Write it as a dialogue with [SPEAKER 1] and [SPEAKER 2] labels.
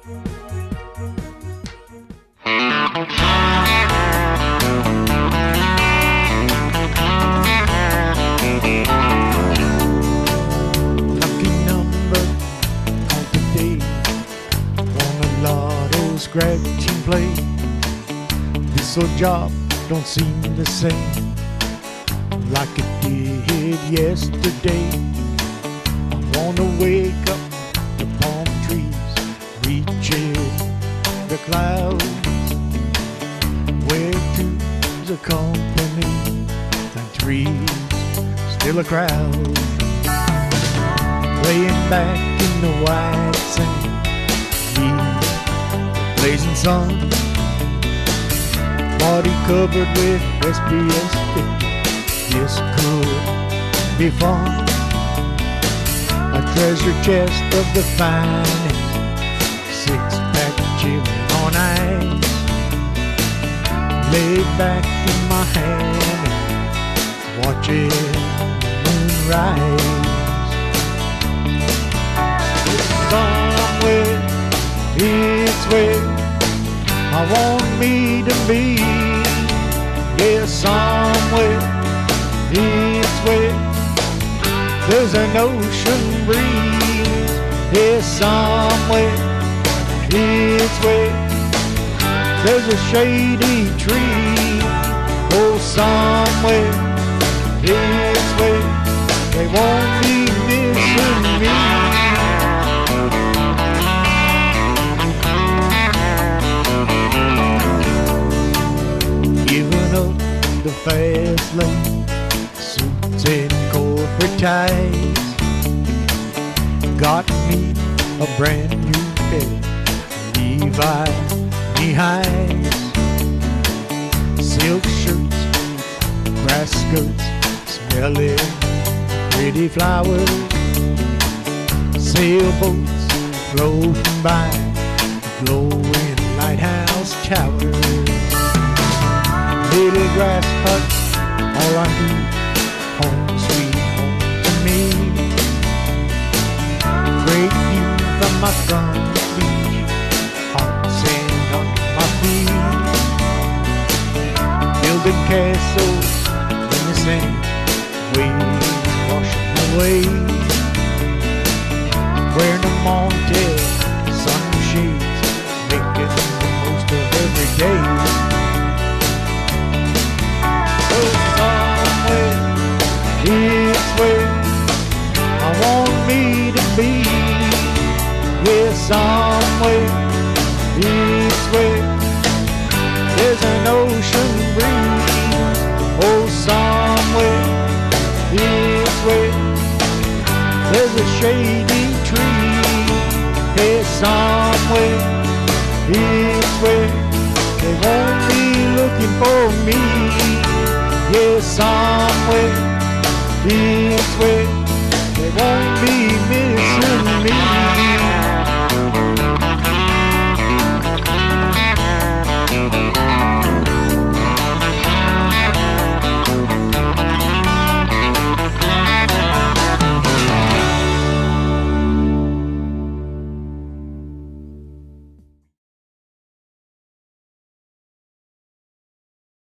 [SPEAKER 1] Scratch and play. This old job don't seem the same like it did yesterday. I wanna wake up the palm trees, reaching the clouds, where two's a company and three's still a crowd. Laying back in the white sand, blazing sun, body covered with SPS 50. This could be fun. A treasure chest of the finest, six-pack chili on ice. Laid back in my hand, watching the moon rise. Somewhere it's where I want me to be. Yeah, somewhere it's where there's an ocean breeze. Yeah, somewhere it's where there's a shady tree. Oh, somewhere it's where they won't be missing me. The fast lane, suits and corporate ties, got me a brand new pair of Levi knee-highs. Silk shirts, grass skirts, smelling pretty flowers. Sailboats floating by, glowing lighthouse towers. Little grass huts, all I need, home sweet home to me. Great view from my front beach, hot sand on my feet. Building castles in the sand, waves washing away. Wearing a Monte sunshades, making the most of every day. Somewhere it's where I want me to be. Yeah, somewhere it's where there's an ocean breeze. Oh, somewhere it's where there's a shady tree. Yeah, somewhere it's where they won't be looking for me. Yeah, somewhere it's where they won't be missing me.